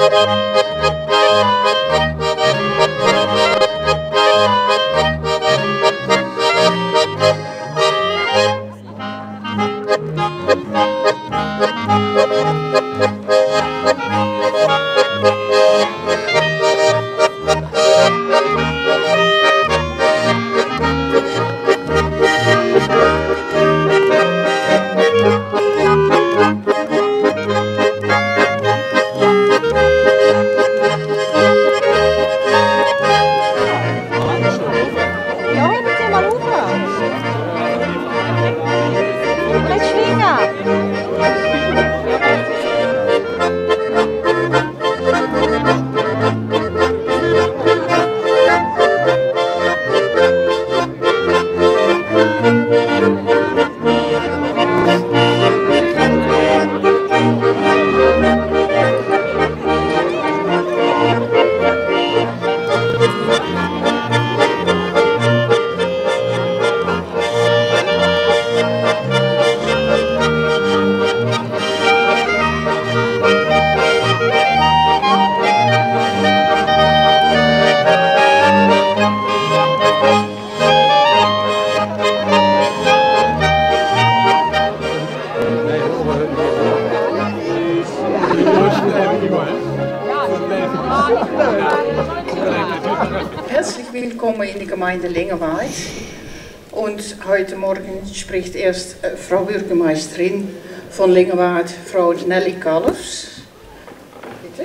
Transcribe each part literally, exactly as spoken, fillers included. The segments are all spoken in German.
Herzlich willkommen in die Gemeinde Lingewaard. Und heute Morgen spricht erst äh, Frau Bürgermeisterin von Lingewaard, Frau Nelly Kalfs. Bitte.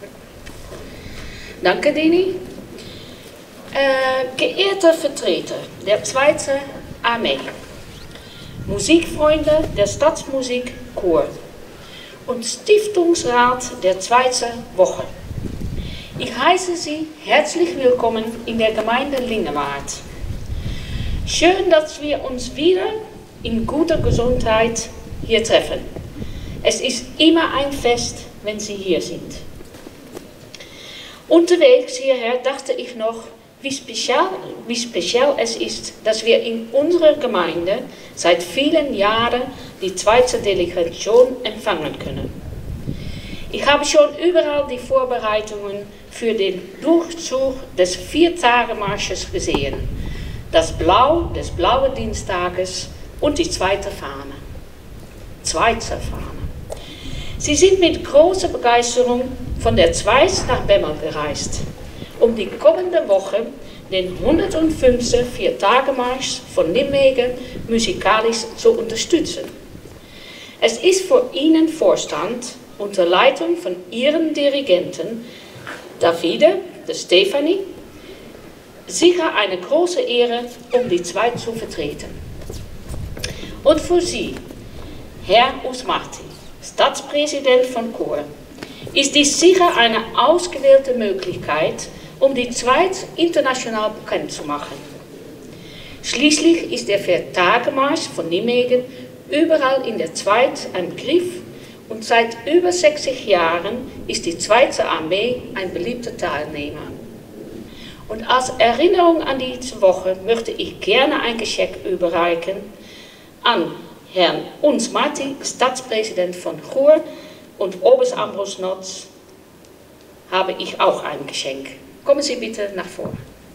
Danke, Dini. Äh, geehrte Vertreter der zweiten Armee, Musikfreunde der Stadtmusik Chor und Stiftungsrat der zweiten Woche. Ich heiße Sie herzlich willkommen in der Gemeinde Lingewaard. Schön, dass wir uns wieder in guter Gesundheit hier treffen. Es ist immer ein Fest, wenn Sie hier sind. Unterwegs hierher dachte ich noch, wie speziell, wie speziell es ist, dass wir in unserer Gemeinde seit vielen Jahren die zweite Delegation empfangen können. Ich habe schon überall die Vorbereitungen für den Durchzug des Viertagemarsches gesehen. Das Blau des Blauen Dienstages und die zweite Fahne. Zweite Fahne. Sie sind mit großer Begeisterung von der Zweis nach Bemmel gereist, um die kommende Woche den hundertfünften Viertagemarsch von Nijmegen musikalisch zu unterstützen. Es ist für Ihnen Vorstand unter Leitung von Ihren Dirigenten Davide, de Stefanie, sicher eine große Ehre, um die zwei zu vertreten. Und für Sie, Herr Usmarti, Stadtpräsident von Chor, ist dies sicher eine ausgewählte Möglichkeit, um die Zweit international bekannt zu machen. Schließlich ist der Viertagemarsch von Nijmegen überall in der Zweit ein Begriff und seit über sechzig Jahren ist die zweite Armee ein beliebter Teilnehmer. Und als Erinnerung an diese Woche möchte ich gerne ein Geschenk überreichen an Herrn Usmarti, Stadtpräsident von Chur, und Oberst Ambros Notz habe ich auch ein Geschenk. Kommen Sie bitte nach vorne.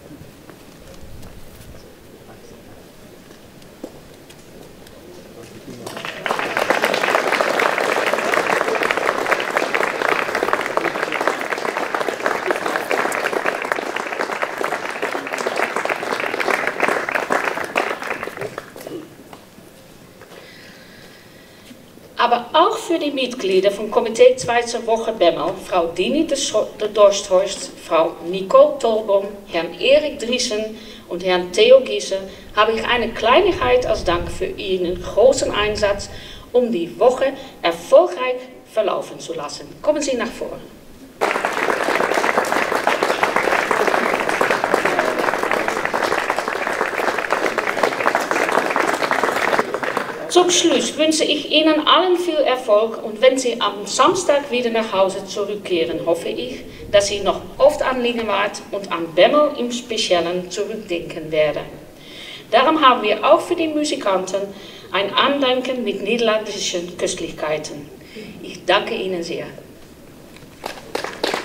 Aber auch für die Mitglieder vom Komitee Zweite Woche Bemmel, Frau Dini de Dorsthorst, Frau Nicole Tolboom, Herrn Erik Driessen und Herrn Theo Giese, habe ich eine Kleinigkeit als Dank für Ihren großen Einsatz, um die Woche erfolgreich verlaufen zu lassen. Kommen Sie nach vorne. Zum Schluss wünsche ich Ihnen allen viel Erfolg und wenn Sie am Samstag wieder nach Hause zurückkehren, hoffe ich, dass Sie noch oft an Lingewaard und an Bemmel im Speziellen zurückdenken werden. Darum haben wir auch für die Musikanten ein Andenken mit niederländischen Köstlichkeiten. Ich danke Ihnen sehr.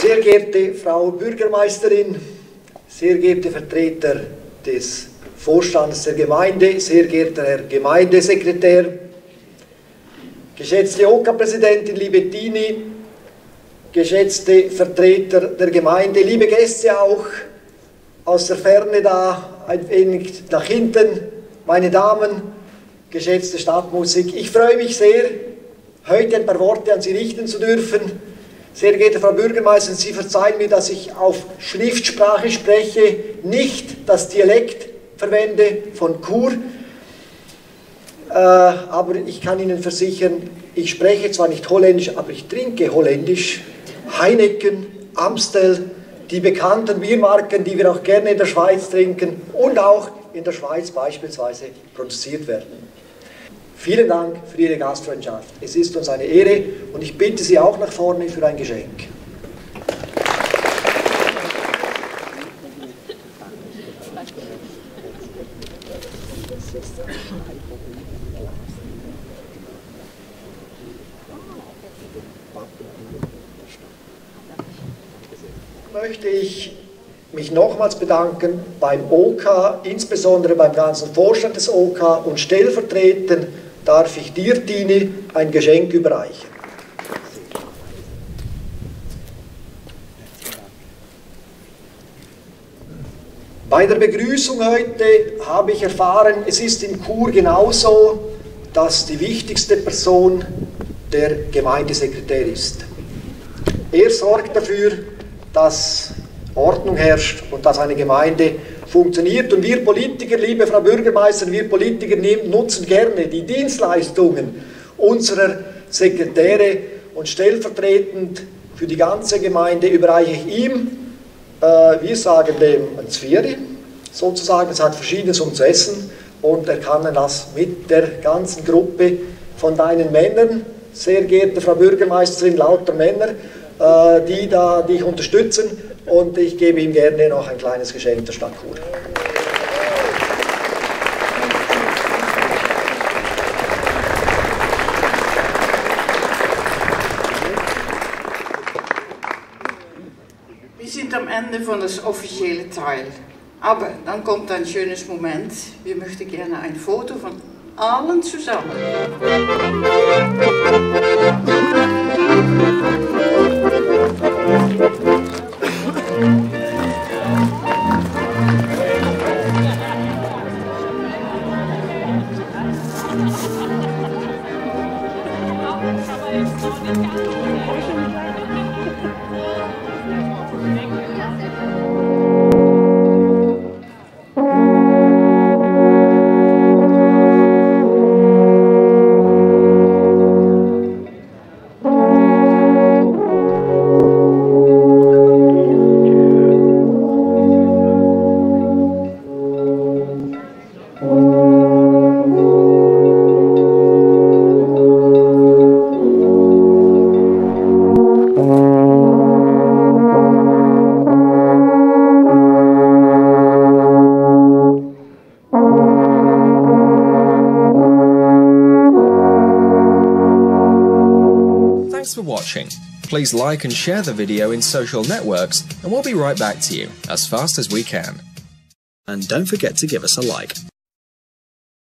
Sehr geehrte Frau Bürgermeisterin, sehr geehrte Vertreter des Vorstands der Gemeinde, sehr geehrter Herr Gemeindesekretär, geschätzte O K-Präsidentin, liebe Tini, geschätzte Vertreter der Gemeinde, liebe Gäste auch aus der Ferne da, ein wenig nach hinten, meine Damen, geschätzte Stadtmusik. Ich freue mich sehr, heute ein paar Worte an Sie richten zu dürfen. Sehr geehrte Frau Bürgermeisterin, Sie verzeihen mir, dass ich auf Schriftsprache spreche, nicht das Dialekt verwende von Chur, äh, aber ich kann Ihnen versichern, ich spreche zwar nicht Holländisch, aber ich trinke Holländisch. Heineken, Amstel, die bekannten Biermarken, die wir auch gerne in der Schweiz trinken und auch in der Schweiz beispielsweise produziert werden. Vielen Dank für Ihre Gastfreundschaft. Es ist uns eine Ehre und ich bitte Sie auch nach vorne für ein Geschenk. Möchte ich mich nochmals bedanken beim O K, insbesondere beim ganzen Vorstand des O K, und stellvertretend darf ich dir, Tini, ein Geschenk überreichen. Bei der Begrüßung heute habe ich erfahren, es ist in Chur genauso, dass die wichtigste Person der Gemeindesekretär ist. Er sorgt dafür, dass Ordnung herrscht und dass eine Gemeinde funktioniert. Und wir Politiker, liebe Frau Bürgermeisterin, wir Politiker nutzen gerne die Dienstleistungen unserer Sekretäre und stellvertretend für die ganze Gemeinde überreiche ich ihm, äh, wir sagen dem ein Zvieri, sozusagen, es hat Verschiedenes um zu essen und er kann das mit der ganzen Gruppe von deinen Männern, sehr geehrte Frau Bürgermeisterin, lauter Männer, die da dich unterstützen, und ich gebe ihm gerne noch ein kleines Geschenk der Stadt Chur. Wir sind am Ende von das offizielle Teil, aber dann kommt ein schönes Moment. Wir möchten gerne ein Foto von allen zusammen. Thanks for watching. Please like and share the video in social networks, and we'll be right back to you as fast as we can. And don't forget to give us a like.